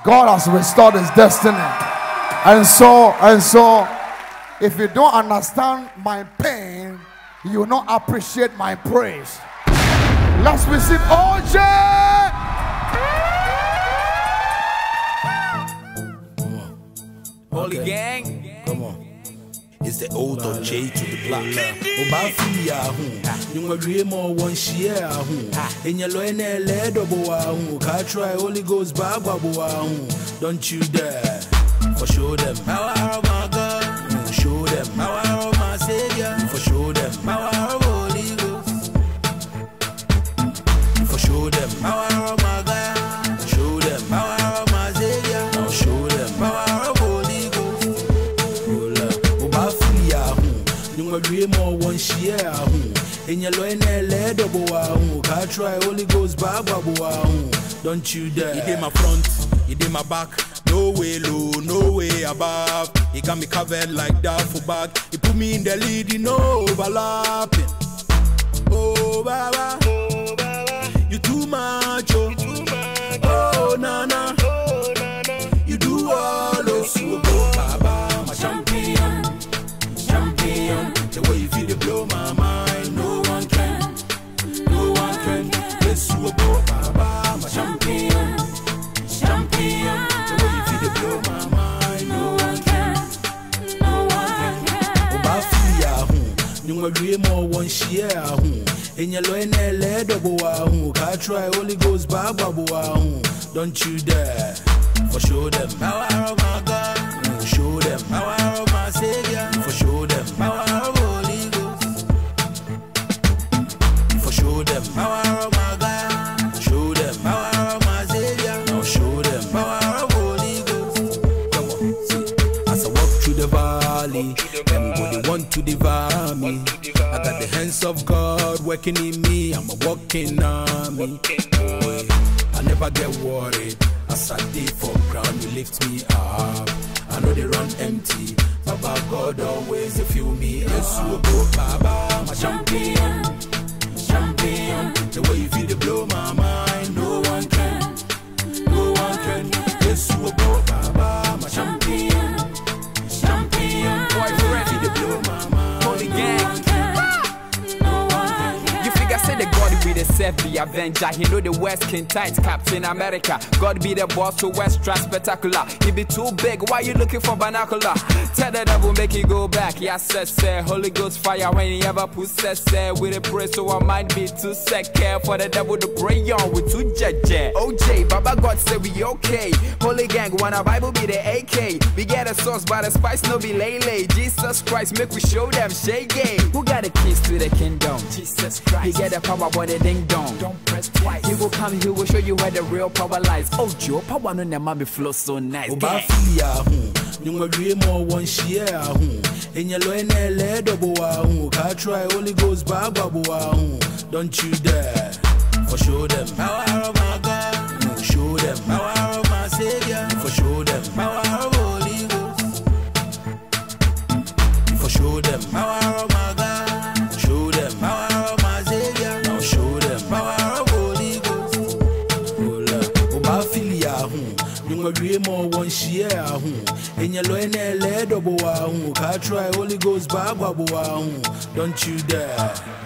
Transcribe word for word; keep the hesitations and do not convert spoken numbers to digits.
God has restored his destiny. And so, and so, if you don't understand my pain, you will not appreciate my praise. Let's receive O J. Holy gang. Come on. It's the old of J to the Blaq. Obafia hu. You agree more one share hu. In your loin led hu. Can't try Holy Ghost babu hu. Don't you dare. For show them power of my God. Show them power of my Savior. For show them power of Holy Ghost. For show them power of my God. Show them power of my Savior. Now show them power of Holy Ghost. Obafia hu. You agree more one share hu. In your loin led hu. Can't try Holy Ghost babu hu. Don't you dare. He did my front, he did my back. No way low, no way above. He got me covered like that for back. He put me in the lead, he no overlapping. Oh, Baba, oh, Baba. You too much, oh, you too much. Oh, Nana, oh, Nana. You do all those so go, Baba, my champion, champion. The way you feel it blow my mind. No one can, no one can. Yes, you go, Baba, my champion, champion. Blow my mind, no one can, no one can. Obafia hu, you agree more one share hu. In your loin led hu. Can't try Holy Ghost babu hu. Don't you dare. For show them power of my God. Show them power of my Savior. For show them power of Holy Ghost. For show them power of my God. Show them power of my Savior. Now show them power. The valley, everybody want to devour me. I got the hands of God working in me. I'm a walking army. Boy, I never get worried. As I did for ground, you lift me up. I know they run empty. Baba God always they feel me. Yes, you go, Baba, my champion, champion. The way you feel the blow my mind. No one can, no one can. Yes, you go, Baba, my champion. Holy gang. You figure say the God be the self the avenger. He know the West King tight Captain America. God be the boss to West spectacular. He be too big, why you looking for binocular? Tell the devil make you go back. Yeah, said say Holy Ghost fire when he ever put say with a prayer, so I might be too sick. Care for the devil to pray on with two judge. O J, Baba God say we okay. Holy gang, when our Bible be the A K. We get a sauce by the spice, no be lay. Jesus Christ, make we show them shake. Who got the keys to the kingdom? Jesus Christ. He get the power, but the ding dong. Don't press twice. He will come, he will show you where the real power lies. Oh, Joe, power no never be flow so nice. Obafia hu, you agree more one share hu. In your loin led hu. Can't try Holy Ghost babu hu. Don't you dare. For show them power of my God. Show them power of my Savior. For show them power of Holy Ghost. For show them power of my God. Show them power of my Savior. Now show them power of Holy Ghost. Obafia hu, you agree more one share hu. In your loin led hu. Can't try Holy Ghost babu hu. Don't you dare.